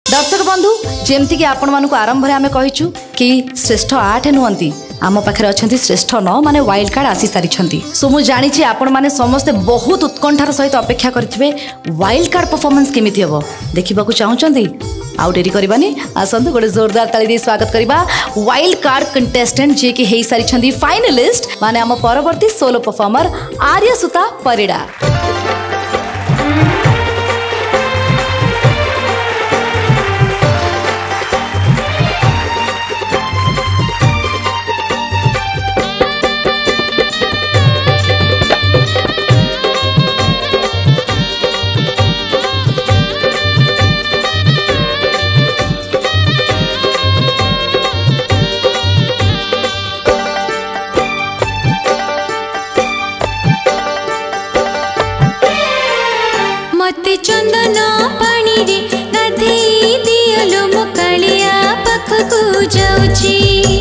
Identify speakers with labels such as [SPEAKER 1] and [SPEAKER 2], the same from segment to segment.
[SPEAKER 1] दर्शक बंधु जेमती कि आपण मानक आरंभ आम कहीचु कि श्रेष्ठ 8 नुहंती आम पाखे अच्छा श्रेष्ठ 9 माने वाइल्ड कार्ड आसी सारी सो मुझे जानी आपण मैंने समस्ते बहुत उत्कंठार सहित अपेक्षा करेंगे वाइल्ड कार्ड परफॉर्मेंस केमी हम देखा चाहूँगी आउ डेरी करबानी आसतु गोटे जोरदार ताली दे स्वागत करबा वाइल्ड कार्ड कंटेस्टेंट जे कि हेई सारी फाइनलिस्ट माने आम परवर्ती सोलो परफॉर्मर आर्यसुता परिड़ा।
[SPEAKER 2] चंदन पानी रे गाधेई दियलो मो कालिया पाखकु जाउची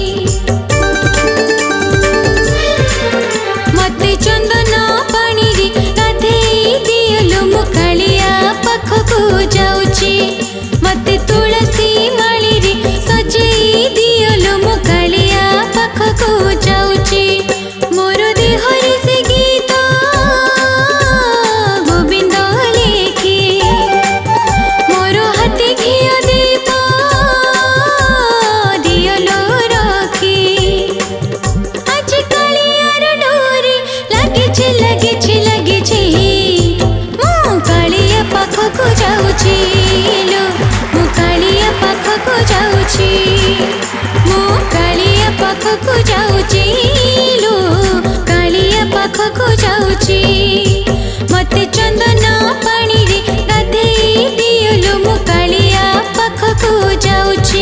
[SPEAKER 2] मते चंदन पानी रे गाधेई दियलो मो कालिया पाखकु जाउची मते तुलसी माली रे सजेई दियलो मो कालिया पाखकु जाउची मोर देहरे से गीत पाखकु जाउची लो कालिया पाखकु जाउची मते चंदन पानी रे गाधेई दियलो मो कालिया पाखकु जाउची।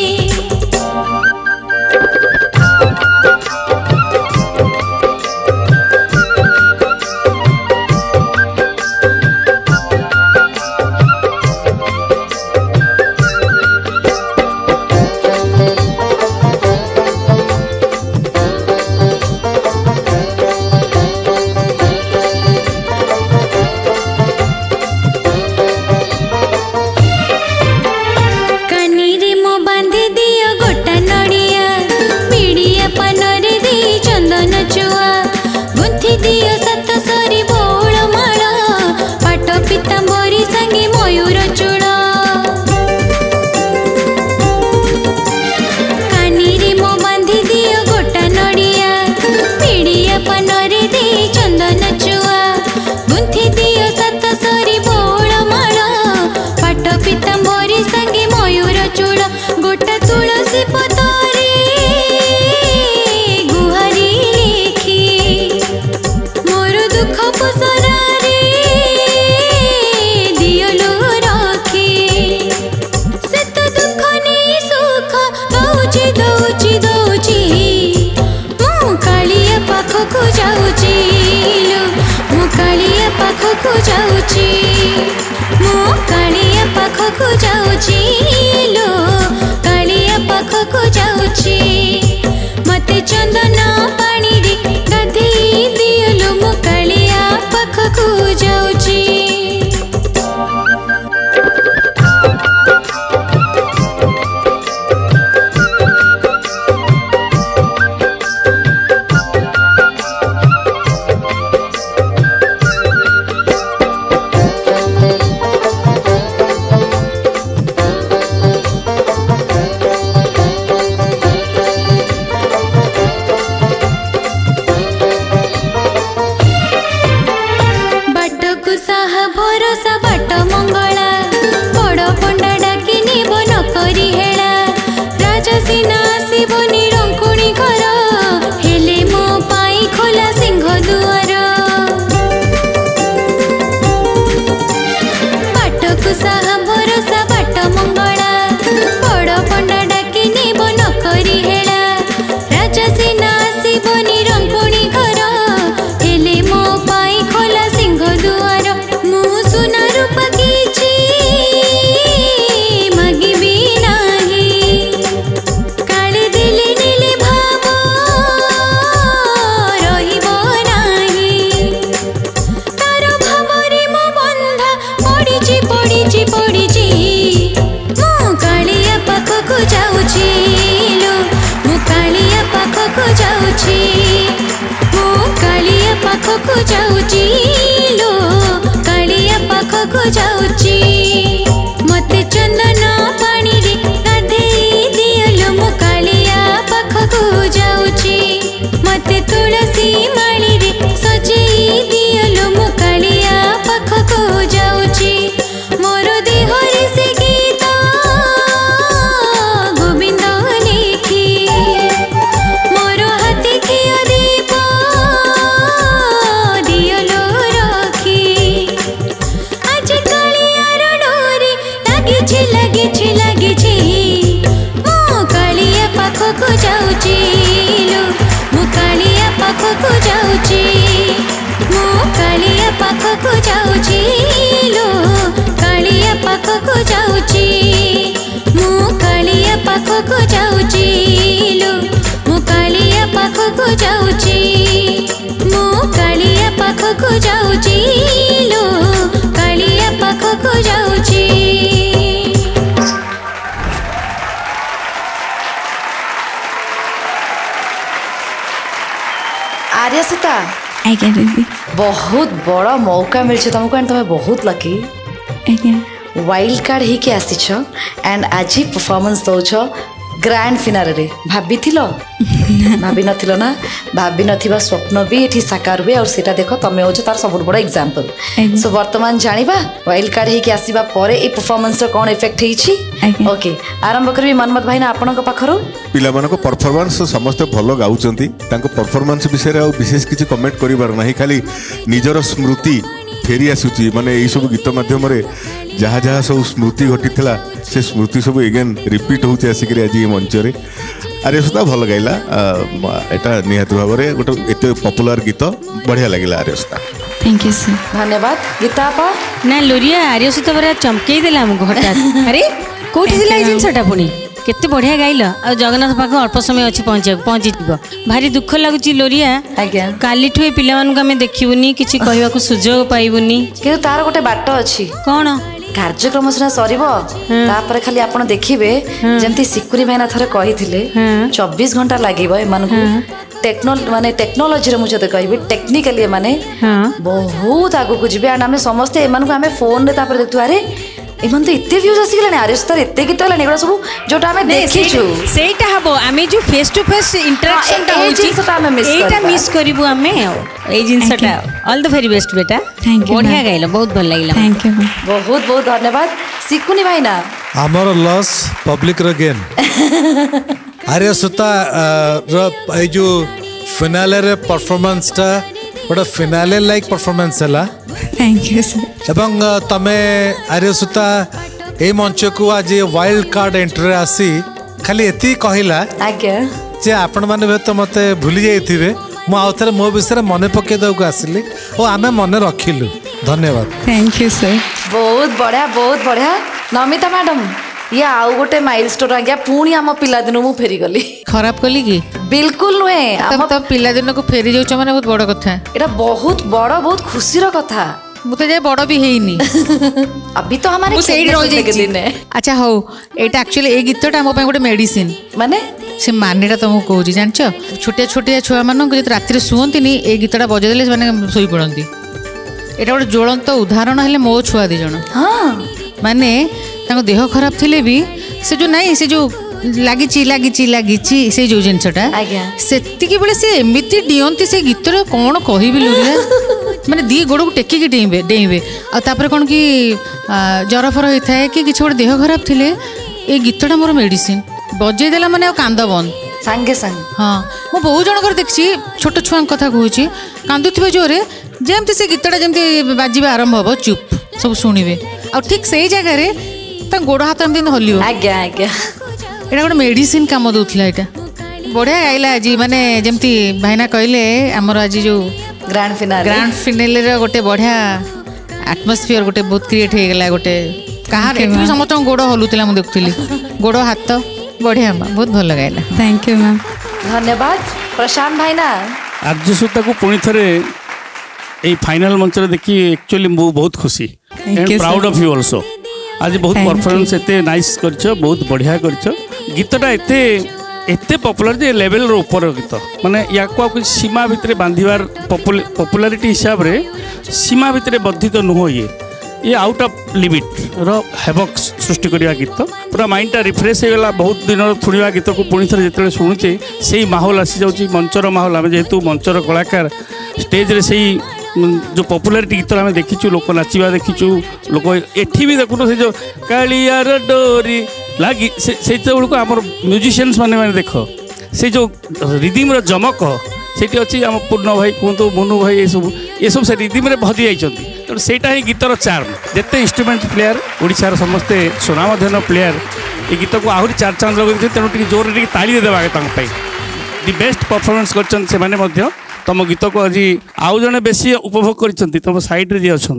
[SPEAKER 2] पाखकु जाउची मो कालिया पाखकु जाउची लो कालिया पाखकु जाउची मते चंदन पानी रे गाधेई दियलो मो कालिया पाखकु जाउची। जाऊची लो मु कालिया पाखकु जाऊची मु कालिया पाखकु जाऊची लो कालिया पाखकु जाऊची मते चंदन पानी रे गाधेई दियलो मु कालिया पाखकु जाऊची मते तुलसी माली रे सजेई दियलो मु कालिया पाखकु जाऊची मोर देहरे से गीत गोविंद लिखी मोर हाथी खिया दीप दियलो रखी आज कालियार डोरी लागिछि मु कालिया पाखकु जाऊची लो मु कालिया पाखकु जाऊची मु कालिया पाखकु जाऊची लो कालिया पाखकु जाऊची मु कालिया पाखकु जाऊची लो मु कालिया पाखकु जाऊची मु कालिया पाखकु जाऊची लो कालिया पाखकु जाऊची।
[SPEAKER 1] आर्यसीता
[SPEAKER 3] आज्ञा दीदी
[SPEAKER 1] बहुत बड़ा मौका मिल तुमको एंड तुम्हें बहुत लकी
[SPEAKER 3] आज्ञा
[SPEAKER 1] वाइल्ड कार्ड ही आसीछ एंड आज परफॉर्मेंस दौछ ग्रैंड फिनाले रे भाभी नथिलो ना भाभी नथिबा स्वप्न भी एठी साकार हुए और सेटा देखो तमे होछ तार सब बड़ एग्जांपल सो वर्तमान जानिबा वाइल्ड कार्ड ही आसीबा परे ए परफॉर्मेंस रो कोन इफेक्ट हेछि ओके आरंभ करबी मनमत भाई ना आपन को पाखरो
[SPEAKER 4] पिला मानको परफॉर्मेंस समस्त भलो गाउचंती तांको परफॉर्मेंस विषय रे विशेष किछि कमेंट करि बार नाही खाली निजर स्मृति फेरी आसुची माने एई सब गीत माध्यम रे जहाँ जहाँ सब स्मृति घटी थिला से स्मृति सब एगेन रिपीट होते आसिक आज ये मंच रे आर्यसुता भल गाइला एटा निहात भाव में गोटे एत पपुलर गीत बढ़िया लगिला आर्यसुता
[SPEAKER 3] थैंक यू सर
[SPEAKER 1] धन्यवाद गीता आपा
[SPEAKER 5] ना लोरिया आर्यसुता बरा चमकेई देला हमको हठात अरे कोठी सिला ए जिनसटा पुणी केते बढ़िया गाइल आ जगन्नाथ पाख अल्प समय अच्छी पहुँची भारी दुख लगुच लोरिया
[SPEAKER 1] आज्ञा
[SPEAKER 5] काली ठु पिलाମାନଙ୍କୁ ଆମେ ଦେଖିବୁନି କିଛି କହିବାକୁ ସୁଯୋଗ ପାଇବୁନି
[SPEAKER 1] କିନ୍ତୁ ତାର ଗୋଟେ ବାଟ ଅଛି
[SPEAKER 5] କଣ
[SPEAKER 1] କାର୍ଯ୍ୟକ୍ରମ ସିନା ସରିବ ତାପରେ ଖାଲି ଆପଣ ଦେଖିବେ ଯେମିତି ସିକୁରି ଭାଇନା ଥରେ କହିଥିଲେ 24 ଘଣ୍ଟା ଲାଗିବ ଏମାନଙ୍କୁ टेक्नोलोजी मुझे कहबी टेक्निकली माने बहुत आगु ଯିବେ एंड आमे समस्ते एମାନଙ୍କୁ आमे फोन रे तापर देखतु अरे एमन तो इत्ते व्यूज आसी गलानी आर्यसुतार इत्ते गीत गलानी एगुडा सब जोटा आमे देखिछु
[SPEAKER 5] सेटा हबो आमे जो फेस टू फेस इंटरेक्शन ता होची सेटा आमे मिस करिवु आमे ए जिंसटा ऑल द वेरी बेस्ट बेटा बढ़िया गाइलो बहुत भल लागिला
[SPEAKER 3] थैंक यू
[SPEAKER 1] बहुत बहुत धन्यवाद सिकुनी भाई ना
[SPEAKER 6] हमर लॉस पब्लिक रो गेन आर्यसुता रो जो फिनाले रे परफॉर्मेंस टा बड़ा फिनाले लाइक परफॉर्मेंस हला
[SPEAKER 3] थैंक यू सर
[SPEAKER 6] एवं तमे आर्यसुता ए मंच को आज वाइल्ड कार्ड एंट्री आसी खाली एति कहिला
[SPEAKER 1] आज्ञा
[SPEAKER 6] जे आपण माने बे तो मते भूली जाइथिबे मु आउथरे मो विषय मने पके दउ को आसिली ओ आमे मने रखिलु धन्यवाद
[SPEAKER 3] थैंक यू सर
[SPEAKER 1] बहुत बढ़िया नमिता मैडम ये आउ गोटे माइलस्टोन आ गया पुणी आम पिला दिन मु फेरी गली
[SPEAKER 7] खराब कली कि
[SPEAKER 1] बिल्कुल नुहे
[SPEAKER 7] तब पिला दिन को फेरी जाउछ माने बहुत बड़ कथा
[SPEAKER 1] एटा बहुत बड़ बहुत खुशी रो कथा
[SPEAKER 7] मु तो जाय बड़ भी हेइनी
[SPEAKER 1] अभी तो हमारे
[SPEAKER 7] सेही रह जाई अच्छा हो एटा एक्चुअली ए गीतटा मो पे गोटे मेडिसिन
[SPEAKER 1] माने
[SPEAKER 7] से मानेटा तुमको कहूँ जानछ छोटिया छोटिया छुआ मानक जब राति शुअंती ए गीतटा बजाई देले माने सोई पड़ती एटा गोटे ज्वलंत उदाहरण हेले मो छुआ दी जण
[SPEAKER 1] हाँ
[SPEAKER 7] माने देह खराब थिले भी से जो नाई से जो लागिची से जो जिनसटा सेतिकी बेले से एमिति डियंती से गीतर कौन कहबी लोरिया माने दी गोड़ को टेकिकी डेइबे आ तापर कोन कि जर फर होता है कि किछि गोटे देह खराब थिले ए गीतटा मोर मेडिसिन बजै देला माने कांद बंद
[SPEAKER 1] संगे संग
[SPEAKER 7] हाँ मु बहुत जनकर देखी छोट छुआ कथा कहूँ कांदुवे जोरे जमती से गीतटा जमती बाजिबा आरंभ हम चुप सब शुणवे आ ठीक से जगह गोड़ हाथ एमती हल्व
[SPEAKER 1] आज्ञा आज्ञा
[SPEAKER 7] एटा गोटे मेडिसिन काम दूसरा यहाँ बढ़िया गाइला आज माने जमती भाईना कहले आमर आज जो
[SPEAKER 1] ग्रांड
[SPEAKER 7] फिनाले गोटे बढ़िया आटमोस्फियर गोटे बहुत क्रिएट हो गला गोटे कहाँ समस्त गोड़ हलुला मुझे देखुली गोड़ हाथ बढ़िया बहुत भल गाइला
[SPEAKER 3] थैंक यू मैम
[SPEAKER 1] धन्यवाद प्रशांत भाईना
[SPEAKER 8] आर्यसुता को पुणी थे ये फाइनल मंच देखी एक्चुअली बहुत खुशी and proud of you also आज बहुत परफॉर्मेंस एते नाइस करछ बहुत बढ़िया करछ गीतटा एते एते पॉपुलर जे लेवल रो ऊपर गीत माने या को सीमा भितर बांधिबार पॉपुलैरिटी हिसाब रे सीमा भितर बद्धित नुह ये आउट ऑफ लिमिट रो हेबक सृष्टि करिया गीत पूरा माइंडटा रिफ्रेश होगा बहुत दिन शुणा गीत को पुणी थे जो शुणुचे से माहौल आसी जाऊँगी मंचर माहौल आम जेहेतु मंचर कलाकार स्टेज रे से जो पॉपुलैरिटी गीत आम देखीचु लोक नाचिबा देखीचु लोक एठी भी देखुन से जो कालियार डोरी लगी से बेलू आम म्यूजिशियंस माने देख से जो रिदिम जमक सेठी अच्छी आम पूर्ण भाई कहतु मुनु भाई ये सब से रिदिम भजी जाइछंती तो सेटा ही गीतर चार्म जिते इंस्ट्रुमेंट प्लेयर ओडिशार समस्ते सुनामधन प्लेयर ये गीत को आहरी चार चांद लगे तेणु टी जोर टी ताली देवा दि बेस्ट परफॉर्मेंस कर तुम गीत को आज आउ जड़े बेसी उपभोग कर तुम साइड रे अच्छा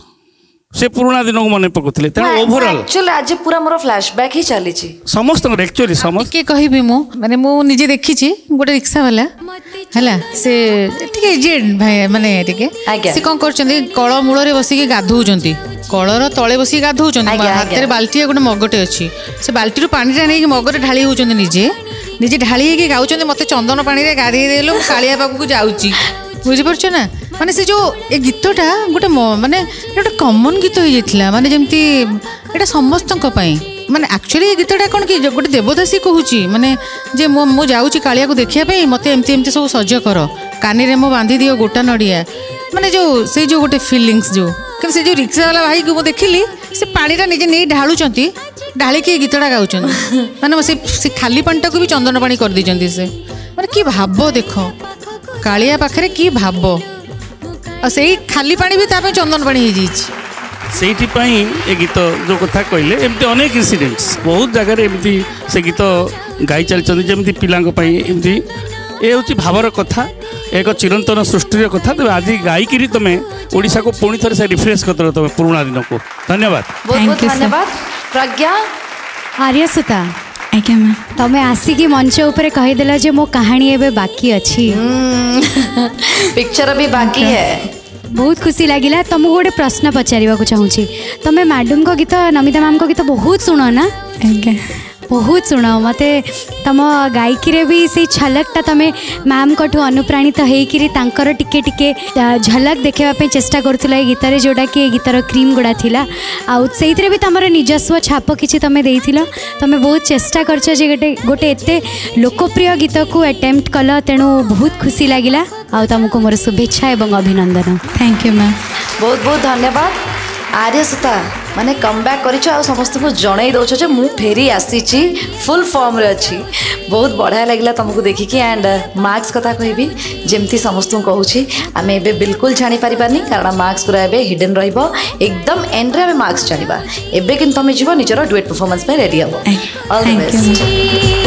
[SPEAKER 8] से पुराना दिन को मन पकुले ओवरऑल
[SPEAKER 1] एक्चुअली आज पूरा मोर फ्लैशबैक ही चली
[SPEAKER 8] समस्त एक्चुअली समस्त
[SPEAKER 7] के कहबी मु माने मु निजे देखिछि गोटे रिक्शा वाला हला से टिके एजेड भाई माने टिके से कोन करचंदी कळ मूल रे बसी के गाधौचंती कळर तळे बसी गाधौचंती हाथ रे बाल्टी गोटे मगटे अछि से बाल्टी रो पानी रे नै मगरे ढाली होचंदी निजे निजे ढाली के गाउचंदी मते चंदन पानी रे गाधी देलो कालिया पाखु को जाउची बुझी परछ ना माने से जो ए गीतटा गोटे माने गोटे कॉमन गीत हो जाइथिला माने जेमती एटा समस्तक पई माने एक्चुअली गीतटा कोन कि गोटे देवदासी कहूची माने जे मो जाउची कालिया को देखिया पे मते एमती एमती सब सज कर कानी रे मो बांधी दियो गोटा नडिया माने जो से जो गोटे फीलिंग्स जो कि से जो रिक्शा वाला भाई को मो देखिली से पानी रा निजे नै ढाळुचंती ढाली के गीतटा गाउचंती माने से खाली पानीटा को भी चंदन पानी कर दिचंती से माने की भाबो देखो कालिया पाखरे की भाबो आ से खाली पानी भी तापे चंदन पानी हो जाइए
[SPEAKER 8] ए गीत जो कथा कहले एमती अनेक इनसीडेंट्स बहुत जगह एमती से गीत गाई चलती जमी पिलांती ये हूँ भावर कथा एक चिरंतन सृष्टि कथा तेज आज गायिकी तुम ओडिशा को पुणी थे से रिफ्रेश कर तुम पुराना दिन को धन्यवाद
[SPEAKER 1] बहुत धन्यवाद प्रज्ञा
[SPEAKER 3] आर्यसुता आज्ञा मैम
[SPEAKER 2] तमें आसिकी मंच ऊपर कहीदेल जे मो कहानी एबे बाकी अच्छी
[SPEAKER 1] पिक्चर भी बाकी है
[SPEAKER 2] बहुत खुशी लगिला तुमको गोटे प्रश्न पचार चाहूँगी तुम्हें मैडम को गीत नमिता मैम को गीत बहुत शुण ना
[SPEAKER 3] आज्ञा
[SPEAKER 2] बहुत शुण मत तुम गायकी भी से झलकटा तुम्हें मैम कठू अनुप्राणित होकर टिके टिके झलक देखापी चेष्टा करुला गीत जोटा कि गीतर क्रीम गुड़ा थिला आउ से भी तुम निजस्व छाप किसी तुम देथिल तुम बहुत चेष्टा करछ जे गोटे एते लोकप्रिय गीत को अटेम्प्ट कल तेणु बहुत खुशी लगिला आउ तुमको मोर शुभेच्छा एवं अभिनंदन
[SPEAKER 3] थैंक यू मैम
[SPEAKER 1] बहुत बहुत धन्यवाद आर्यसुता माने कम बैक करिछ आ समस्त को जणाई दउछ जे मु फेरी आसी छी फुल फॉर्म रे अछि बहुत बढ़िया लागला तुमको देखि कि एंड मार्क्स कथा कहबी जेमती समस्त को कहू छी आमे एबे बिल्कुल जानि परिबानी कारण मार्क्स पूरा एबे हिडन रहइबो एकदम एंड रे आमे मार्क्स जानिबा एबे किन तमे जीवो निजरो डुएट परफॉर्मेंस पे रेडी हबो ऑल द बेस्ट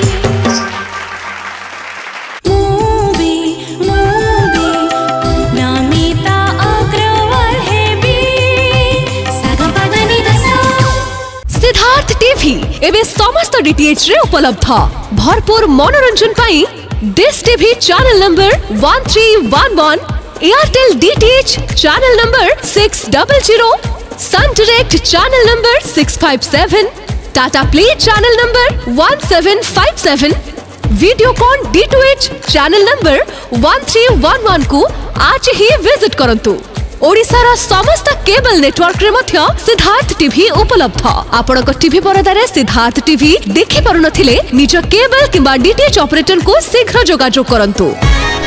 [SPEAKER 9] टीवी एवं समस्त डीटीएच रे उपलब्ध भरपूर मनोरंजन पाई dish TV channel number 1311 Airtel DTH channel number 600 Sun Direct channel number 657 Tata play channel number 1757 Videocon D2H channel number 1311 को आज ही विजिट करंतु ओडिशार समस्त केबल नेटवर्क रे मध्य सिद्धार्थ टीवी उपलब्ध आपणक टीवी परदारे सिद्धार्थ टीवी देखि पारुनथिले निज केबल किंबा डीटीएच ऑपरेटर को शीघ्र जोगाजोग करंतु।